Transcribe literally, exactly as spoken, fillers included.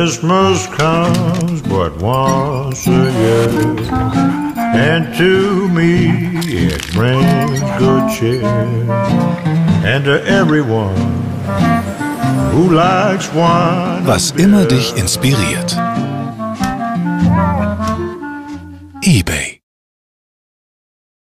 Christmas comes but once a year, and to me it brings good cheer, and to everyone who likes wine. Was immer dich inspiriert. eBay.